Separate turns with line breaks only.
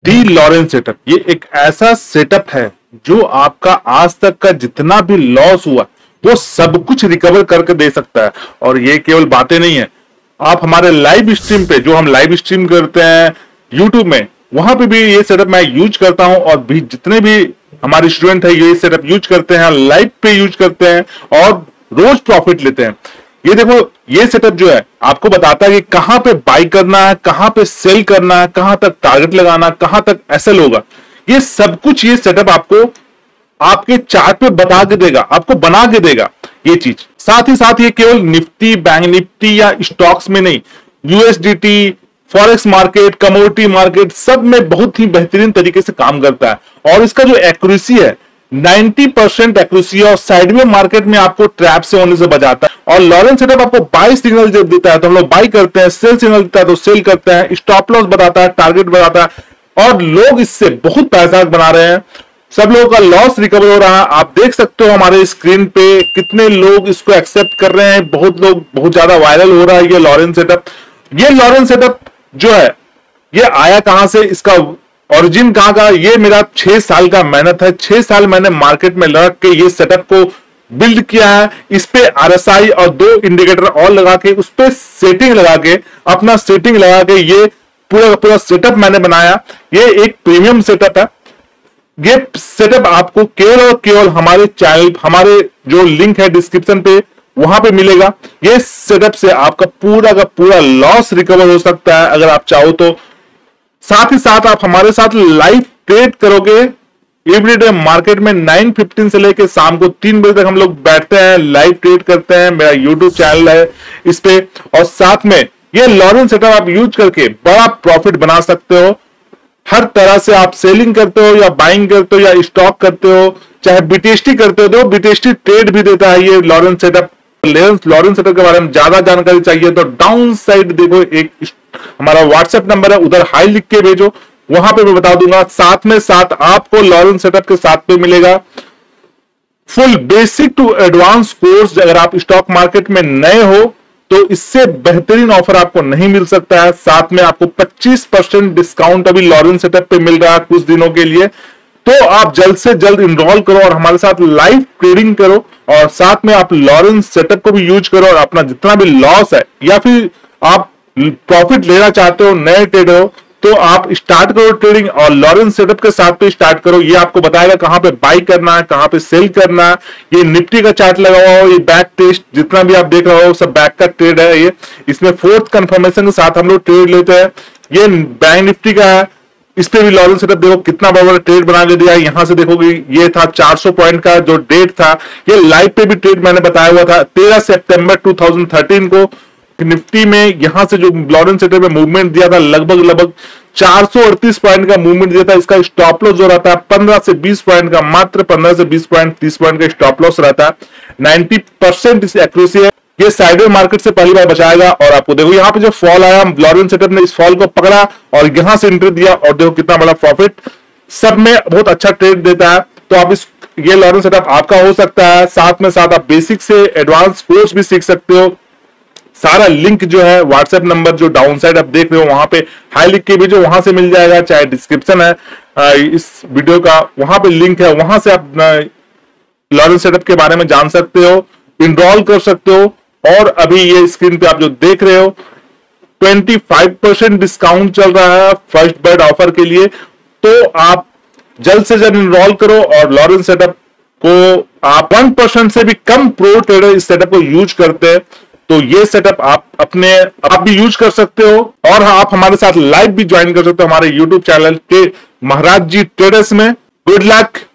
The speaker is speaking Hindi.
दी लॉरेंस सेटअप ये एक ऐसा सेटअप है जो आपका आज तक का जितना भी लॉस हुआ वो सब कुछ रिकवर करके दे सकता है। और ये केवल बातें नहीं है, आप हमारे लाइव स्ट्रीम पे, जो हम लाइव स्ट्रीम करते हैं यूट्यूब में, वहां पे भी ये सेटअप मैं यूज करता हूं और भी जितने भी हमारे स्टूडेंट है ये सेटअप यूज करते हैं, लाइव पे यूज करते हैं और रोज प्रॉफिट लेते हैं। ये देखो, ये सेटअप जो है आपको बताता है कि कहां पे बाई करना है, कहां पे सेल करना है, कहां तक टारगेट लगाना, कहां तक एसएल होगा। ये सब कुछ ये सेटअप आपको आपके चार्ट पे बता के देगा, आपको बना के देगा ये चीज। साथ ही साथ ये केवल निफ्टी, बैंक निफ्टी या स्टॉक्स में नहीं, USDT, forex market, commodity market, सब में बहुत ही बेहतरीन तरीके से काम करता है। और इसका जो एक्यूरेसी है 90% एक्यूरेसी है और साइडवे मार्केट में आपको ट्रैप से होने से बचाता है। और लॉरेंस सेटअप आपको बाई सिग्नल जब देता है तो हम लोग बाई करते हैं, सेल सिग्नल देता है तो सेल करते हैं, स्टॉप लॉस बताता है, टारगेट बताता है और लोग इससे बहुत पैसा बना रहे हैं। सब लोगों का लॉस रिकवर हो रहा है। आप देख सकते हो हमारे स्क्रीन पे कितने लोग इसको एक्सेप्ट कर रहे हैं, बहुत लोग, बहुत ज्यादा वायरल हो रहा है ये लॉरेंस सेटअप। ये लॉरेंस सेटअप जो है ये आया कहां से, इसका ओरिजिन कहां का, ये मेरा 6 साल का मेहनत है। 6 साल मैंने मार्केट में लग के ये सेटअप को बिल्ड किया है। इस पे आरएसआई और 2 इंडिकेटर और लगा के, उस पे सेटिंग लगा के, अपना सेटिंग लगा के ये पूरा पूरा सेटअप मैंने बनाया। ये एक प्रीमियम सेटअप है। ये सेटअप आपको केवल और केवल हमारे चैनल, हमारे जो लिंक है डिस्क्रिप्शन पे, वहां पे मिलेगा। ये सेटअप से आपका पूरा का पूरा लॉस रिकवर हो सकता है अगर आप चाहो तो। साथ ही साथ आप हमारे साथ लाइव ट्रेड करोगे एवरीडे मार्केट में 9:15 से लेकर शाम को 3 बजे तक हम लोग बैठते हैं, लाइव ट्रेड करते हैं। मेरा यूट्यूब चैनल है इस पे। और साथ में ये लॉरेंस सेटअप आप यूज करके बड़ा प्रॉफिट बना सकते हो। हर तरह से आप सेलिंग करते हो या बाइंग करते हो या स्टॉक करते हो, चाहे बीटीएसटी करते हो तो बीटीएसटी ट्रेड भी देता है ये लॉरेंस सेटअप। लॉरेंस सेटअप के बारे में ज्यादा जानकारी चाहिए तो डाउन साइड देखो एक हमारा व्हाट्सएप नंबर है, उधर हाई लिख के भेजो, वहां पे मैं बता दूंगा। साथ में साथ आपको लॉरेंस सेटअप के साथ पे मिलेगा full basic to advance course. अगर आप स्टॉक मार्केट में नए हो तो इससे बेहतरीन ऑफर आपको नहीं मिल सकता है। साथ में आपको 25% डिस्काउंट अभी लॉरेंस सेटअप पे मिल रहा है कुछ दिनों के लिए। तो आप जल्द से जल्द इनरोल करो और हमारे साथ लाइव ट्रेडिंग करो और साथ में आप लॉरेंस सेटअप को भी यूज करो और अपना जितना भी लॉस है या फिर आप प्रॉफिट लेना चाहते हो, नए ट्रेडर हो, तो आप स्टार्ट करो ट्रेडिंग और लॉरेंस सेटअप के साथ पे स्टार्ट करो। ये आपको बताएगा कहां पे बाई करना है, कहां पे सेल करना है। ये निफ्टी का चार्ट लगा हुआ हो, ये बैक टेस्ट जितना भी आप देख रहे हो सब बैक का ट्रेड है। ये इसमें 4th कंफर्मेशन के साथ हम लोग ट्रेड लेते हैं। ये बैंक निफ्टी का है, इस पे भी लॉरेंस सेटअप देखो कितना बड़ा ट्रेड बना के दिया। यहां से देखोगे ये था 400 पॉइंट का जो डेट था। ये लाइव पे भी ट्रेड मैंने बताया हुआ था 13 सितंबर 2013 को। निफ्टी में यहां से जो लॉरेंस सेटअप में मूवमेंट दिया था लगभग 438 पॉइंट का मूवमेंट दिया था। इसका स्टॉप लॉस जो रहता है 15 से 20 पॉइंट का, मात्र 15 से 20 पॉइंट 30 पॉइंट का स्टॉप लॉस रहता है। 90% इस एक्यूरेसी है। ये साइडवे मार्केट से पहली बार बचाएगा। और आपको देखो यहाँ पे जो फॉल आया, लॉरेंस सेटअप ने इस फॉल को पकड़ा और यहां से एंट्री दिया और देखो कितना बड़ा प्रॉफिट। सब में बहुत अच्छा ट्रेड देता है। तो आप इस ये लॉरेंस सेटअप आपका हो सकता है। साथ में साथ आप बेसिक से एडवांस कोर्स भी सीख सकते हो। सारा लिंक जो है व्हाट्सएप नंबर जो डाउन साइड आप देख रहे हो वहां पे हाई लिख के भी जो वहां से मिल जाएगा, चाहे डिस्क्रिप्शन है इस वीडियो का, वहां पे लिंक है, वहां से आप लॉरेंस सेटअप के बारे में जान सकते हो, इनरोल कर सकते हो। और अभी ये स्क्रीन पे आप जो देख रहे हो 25% डिस्काउंट चल रहा है फर्स्ट बर्ड ऑफर के लिए। तो आप जल्द से जल्द इनरोल करो और लॉरेंस सेटअप को आप 1% से भी कम प्रो ट्रेडर इस सेटअप को यूज करते हैं। तो ये सेटअप आप भी यूज कर सकते हो और आप हमारे साथ लाइव भी ज्वाइन कर सकते हो हमारे यूट्यूब चैनल के महाराज जी ट्रेडर्स में। Good luck.